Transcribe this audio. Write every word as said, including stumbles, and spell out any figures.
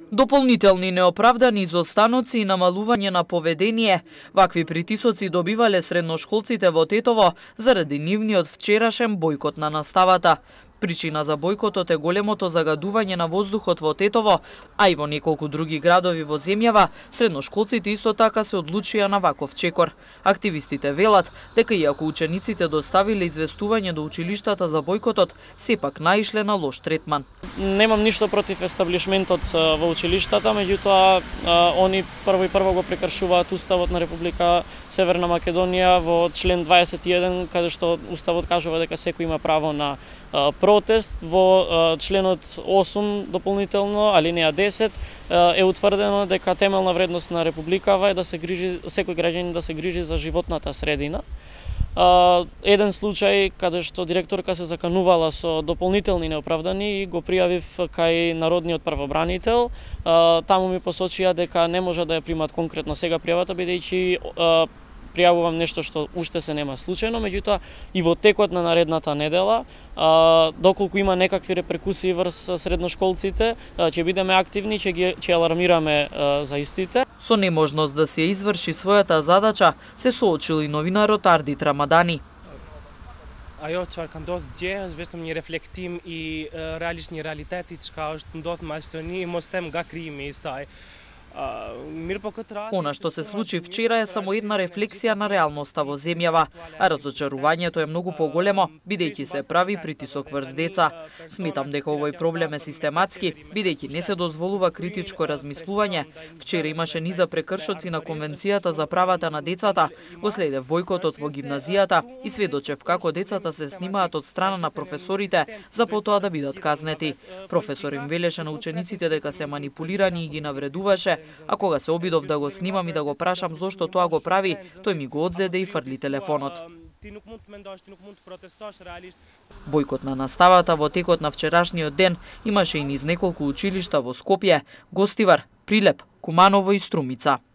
Дополнителни неоправдани изостаноци и намалување на поведение, вакви притисоци добивале средношколците во Тетово заради нивниот вчерашен бојкот на наставата. Причина за бојкотот е големото загадување на воздухот во Тетово, а и во неколку други градови во земјава, средношколците исто така се одлучија на ваков чекор. Активистите велат дека иако учениците доставиле известување до училиштата за бојкотот, сепак наишле на лош третман. Немам ништо против естаблишментот во училиштата, меѓутоа они прво и прво го прекршуваат Уставот на Република Северна Македонија во член дваесет и еден, каде што Уставот кажува дека секој има право на протест. Во членот осум дополнително, алинеја десет, е утврдено дека темелна вредност на Републикава е да се грижи, секој граѓанин да се грижи за животната средина. Еден случај каде што директорка се заканувала со дополнителни неоправдани и го пријавив кај народниот првобранител. Таму ми посочија дека не може да ја примат конкретно сега пријавата, бидејќи пријавувам нешто што уште се нема случајно, меѓутоа и во текот на наредната недела, доколку има некакви реперкусии врз средношколците, ќе бидеме активни, ќе ги ќе алармираме за истите. Со неможност да се изврши својата задача се соочил и новинарот Ардит Рамадани. Ajo çfarë ka ndodhur dje është vetëm një reflektim i realisht një realiteti çka është ndodhur në Maqedoni, mos them nga krijimi i saj. Она што се случи вчера е само една рефлексија на реалноста во земјава, а разочарувањето е многу поголемо, бидејќи се прави притисок врз деца. Сметам дека овој проблем е систематски, бидејќи не се дозволува критичко размислување. Вчера имаше низа прекршоци на Конвенцијата за правата на децата, го следев бојкотот во гимназијата и сведочев како децата се снимаат од страна на професорите за потоа да бидат казнети. Професор им велеше на учениците дека се манипулирани и ги навредуваше, а кога се обидов да го снимам и да го прашам зошто тоа го прави, тој ми го одзеде и фрли телефонот. Бојкот на наставата во текот на вчерашниот ден имаше и низ неколку училишта во Скопје, Гостивар, Прилеп, Куманово и Струмица.